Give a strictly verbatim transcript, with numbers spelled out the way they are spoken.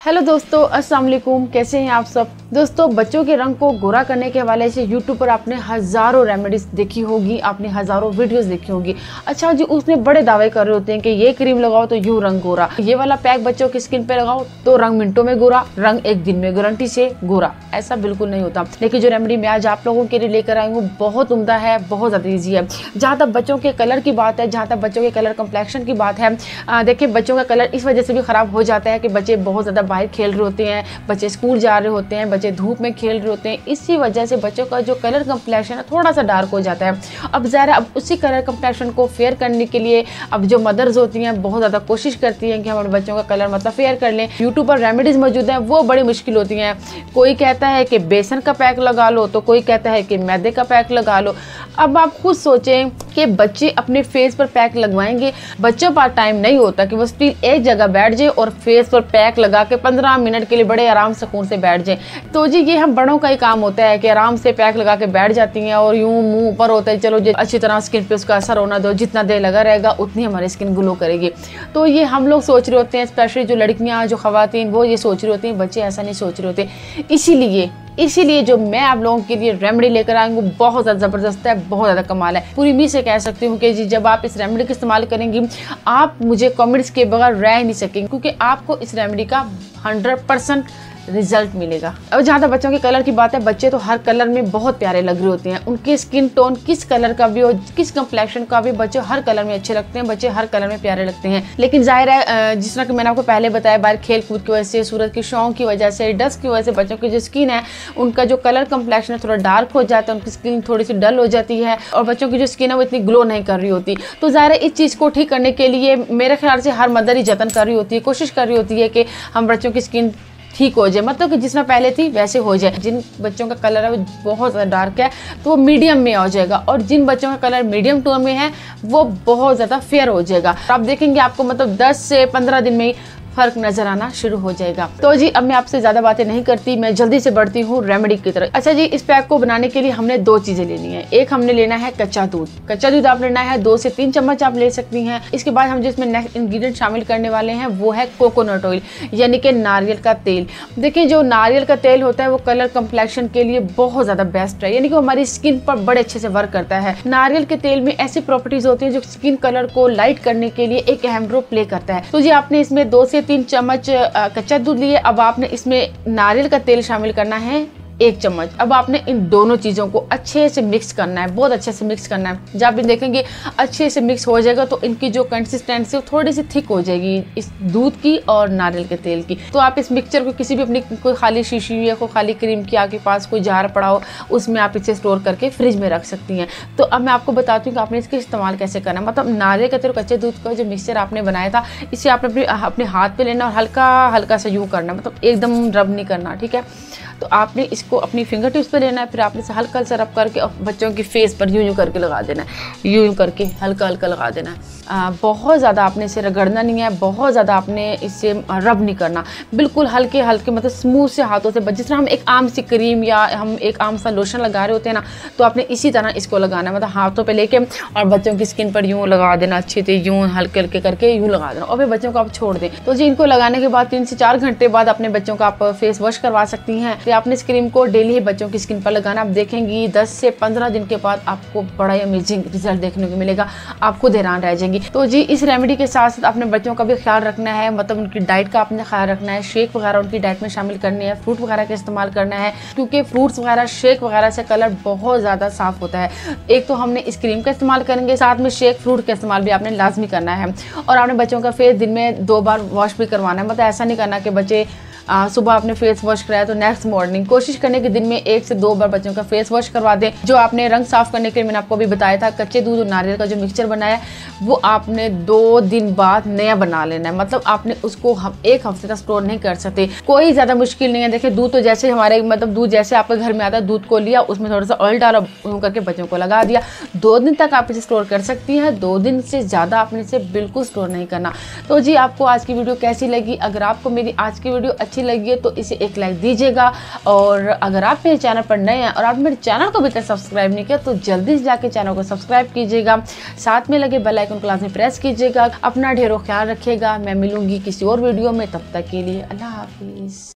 Hello दोस्तों, अस्सलाम वालेकुम। कैसे हैं आप सब दोस्तों। बच्चों के रंग को गोरा करने के हवाले से यूट्यूब पर आपने हज़ारों रेमेडीज देखी होगी, आपने हज़ारों वीडियोस देखी होगी। अच्छा जी, उसमें बड़े दावे कर रहे होते हैं कि ये क्रीम लगाओ तो यूँ रंग गोरा, ये वाला पैक बच्चों की स्किन पे लगाओ तो रंग मिनटों में गोरा, रंग एक दिन में गारंटी से गोरा। ऐसा बिल्कुल नहीं होता। लेकिन जो रेमेडी मैं आज आप लोगों के लिए लेकर आई हूँ बहुत उम्दा है, बहुत ज़्यादा ईजी है। जहाँ तक बच्चों के कलर की बात है, जहाँ तक बच्चों के कलर कम्प्लेक्शन की बात है, देखिए बच्चों का कलर इस वजह से भी ख़राब हो जाता है कि बच्चे बहुत ज़्यादा बाहर खेल रहे होते हैं, बच्चे स्कूल जा रहे होते हैं, बच्चे धूप में खेल रहे होते हैं। इसी वजह से बच्चों का जो कलर कम्प्लेक्शन है थोड़ा सा डार्क हो जाता है। अब ज़ाहिर अब उसी कलर कम्प्लेक्शन को फेयर करने के लिए अब जो मदर्स होती हैं बहुत ज़्यादा कोशिश करती हैं कि हम अपने बच्चों का कलर मतलब फेयर कर लें। यूट्यूब पर रेमेडीज़ मौजूद हैं, वो बड़ी मुश्किल होती हैं। कोई कहता है कि बेसन का पैक लगा लो, तो कोई कहता है कि मैदे का पैक लगा लो। अब आप खुद सोचें कि बच्चे अपने फेस पर पैक लगवाएंगे। बच्चों पर टाइम नहीं होता कि वो स्टिल एक जगह बैठ जाए और फेस पर पैक लगा के पंद्रह मिनट के लिए बड़े आराम सुकून से बैठ जाए। तो जी ये हम बड़ों का ही काम होता है कि आराम से पैक लगा के बैठ जाती हैं और यूं मुंह ऊपर होता है, चलो जी अच्छी तरह स्किन पे उसका असर होना दो, जितना देर लगा रहेगा उतनी हमारी स्किन ग्लो करेगी। तो ये हम लोग सोच रहे होते हैं, स्पेशली जो लड़कियां जो खवातीन वो ये सोच रही होती हैं, बच्चे ऐसा नहीं सोच रहे होते। इसीलिए इसीलिए जो मैं आप लोगों के लिए रेमेडी लेकर आई हूँ बहुत ज़्यादा ज़बरदस्त है, बहुत ज़्यादा कमाल है। पूरी उम्मीद से कह सकती हूँ कि जी जब आप इस रेमेडी का इस्तेमाल करेंगी आप मुझे कमेंट्स के बगैर रह नहीं सकेंगे, क्योंकि आपको इस रेमेडी का हंड्रेड परसेंट रिजल्ट मिलेगा। अब जहाँ तक बच्चों के कलर की बात है, बच्चे तो हर कलर में बहुत प्यारे लग रहे होते हैं। उनकी स्किन टोन किस कलर का भी हो, किस कम्प्लेक्शन का भी, बच्चे हर कलर में अच्छे लगते हैं, बच्चे हर कलर में प्यारे लगते हैं। लेकिन जाहिर है जिस तरह कि मैंने आपको पहले बताया, बाहर खेल कूद की वजह से, सूरज की शौक की वजह से, डस्ट की वजह से बच्चों की जो स्किन है उनका जो कलर कम्प्लेक्शन है थोड़ा डार्क हो जाता है, उनकी स्किन थोड़ी सी डल हो जाती है और बच्चों की जो स्किन है वो इतनी ग्लो नहीं कर रही होती। तो जाहिर है इस चीज़ को ठीक करने के लिए मेरे ख्याल से हर मदर ही जतन कर रही होती है, कोशिश कर रही होती है कि हम बच्चों की स्किन ठीक हो जाए, मतलब कि जिसमें पहले थी वैसे हो जाए। जिन बच्चों का कलर है वो बहुत ज़्यादा डार्क है तो वो मीडियम में हो जाएगा, और जिन बच्चों का कलर मीडियम टोन में है वो बहुत ज़्यादा फेयर हो जाएगा। आप देखेंगे आपको मतलब दस से पंद्रह दिन में ही फर्क नजर आना शुरू हो जाएगा। तो जी अब मैं आपसे ज्यादा बातें नहीं करती, मैं जल्दी से बढ़ती हूँ रेमेडी की तरफ। अच्छा जी, इस पैक को बनाने के लिए हमने दो चीजें लेनी है। एक हमने लेना है कच्चा दूध। कच्चा दूध आप लेना है दो से तीन चम्मच आप ले सकती हैं। इसके बाद हम जिसमें नेक्स्ट इंग्रेडिएंट शामिल करने वाले हैं वो है कोकोनट ऑयल, यानी कि नारियल का तेल। देखिए जो नारियल का तेल होता है वो कलर कम्प्लेक्शन के लिए बहुत ज्यादा बेस्ट है, यानी कि हमारी स्किन पर बड़े अच्छे से वर्क करता है। नारियल के तेल में ऐसी प्रॉपर्टीज होती है जो स्किन कलर को लाइट करने के लिए एक अहम रोल प्ले करता है। तो जी आपने इसमें दो से तीन चम्मच कच्चा दूध लिए। अब आपने इसमें नारियल का तेल शामिल करना है एक चम्मच। अब आपने इन दोनों चीज़ों को अच्छे से मिक्स करना है, बहुत अच्छे से मिक्स करना है। जब आप देखेंगे अच्छे से मिक्स हो जाएगा तो इनकी जो कंसिस्टेंसी थोड़ी सी थिक हो जाएगी इस दूध की और नारियल के तेल की। तो आप इस मिक्सचर को किसी भी अपनी कोई खाली शीशी या कोई खाली क्रीम की आपके पास कोई जार पड़ा हो उसमें आप इसे स्टोर करके फ्रिज में रख सकती हैं। तो अब मैं आपको बताती हूँ कि आपने इसका इस्तेमाल कैसे करना है। मतलब नारियल का तेल कच्चे दूध का जो मिक्सचर आपने बनाया था इसे आपने अपने अपने हाथ पे लेना और हल्का हल्का सा यूँ करना, मतलब एकदम रब नहीं करना, ठीक है। तो आपने इसको अपनी फिंगर टिप्स पे लेना है, फिर आपने इसे हल्का हल्का रब करके बच्चों की फेस पर यूं यूं करके लगा देना है, यूं यूं करके हल्का हल्का लगा देना है। आ, बहुत ज़्यादा आपने इसे रगड़ना नहीं है, बहुत ज़्यादा आपने इसे रब नहीं करना, बिल्कुल हल्के हल्के मतलब स्मूथ से हाथों से। जिस तरह हम एक आम सी क्रीम या हम एक आम सा लोशन लगा रहे होते हैं ना, तो आपने इसी तरह इसको लगाना है, मतलब हाथों पे लेके और बच्चों की स्किन पर यूँ लगा देना, अच्छे से यूँ हल्के हल्के करके यूँ लगा देना और फिर बच्चों को आप छोड़ दें। तो जी इनको लगाने के बाद तीन से चार घंटे बाद अपने बच्चों का आप फेस वॉश करवा सकती हैं। तो आपने इस क्रीम को डेली ही बच्चों की स्किन पर लगाना। आप देखेंगी दस से पंद्रह दिन के बाद आपको बड़ा ही अमेजिंग रिजल्ट देखने को मिलेगा, आप खुद हैरान रह जाएंगी। तो जी इस रेमेडी के साथ साथ अपने बच्चों का भी ख्याल रखना है, मतलब उनकी डाइट का आपने ख्याल रखना है। शेक वगैरह उनकी डाइट में शामिल करने हैं, फ्रूट वगैरह का इस्तेमाल करना है, क्योंकि फ्रूट्स वगैरह शेक वगैरह से कलर बहुत ज़्यादा साफ होता है। एक तो हमने इस क्रीम का इस्तेमाल करेंगे, साथ में शेक फ्रूट का इस्तेमाल भी आपने लाजमी करना है। और आपने बच्चों का फेस दिन में दो बार वॉश भी करवाना है, मतलब ऐसा नहीं करना कि बच्चे आ, सुबह आपने फेस वॉश कराया तो नेक्स्ट मॉर्निंग कोशिश करने के दिन में एक से दो बार बच्चों का फेस वॉश करवा दें। जो आपने रंग साफ करने के लिए मैंने आपको भी बताया था, कच्चे दूध और नारियल का जो मिक्सचर बनाया वो आपने दो दिन बाद नया बना लेना है, मतलब आपने उसको हम एक हफ्ते तक स्टोर नहीं कर सकते। कोई ज़्यादा मुश्किल नहीं है। देखिए दूध तो जैसे हमारे मतलब दूध जैसे आपके घर में आता है, दूध को लिया उसमें थोड़ा सा ऑयल डाला करके बच्चों को लगा दिया, दो दिन तक आप इसे स्टोर कर सकती हैं। दो दिन से ज़्यादा आपने इसे बिल्कुल स्टोर नहीं करना। तो जी आपको आज की वीडियो कैसी लगी? अगर आपको मेरी आज की वीडियो अच्छी अच्छी लगी है तो इसे एक लाइक दीजिएगा। और अगर आप मेरे चैनल पर नए हैं और आप मेरे चैनल को अभी तक सब्सक्राइब नहीं किया तो जल्दी से जाके चैनल को सब्सक्राइब कीजिएगा, साथ में लगे बेल आइकन को लाजमी प्रेस कीजिएगा। अपना ढेरों ख्याल रखिएगा। मैं मिलूंगी किसी और वीडियो में, तब तक के लिए अल्लाह हाफिज़।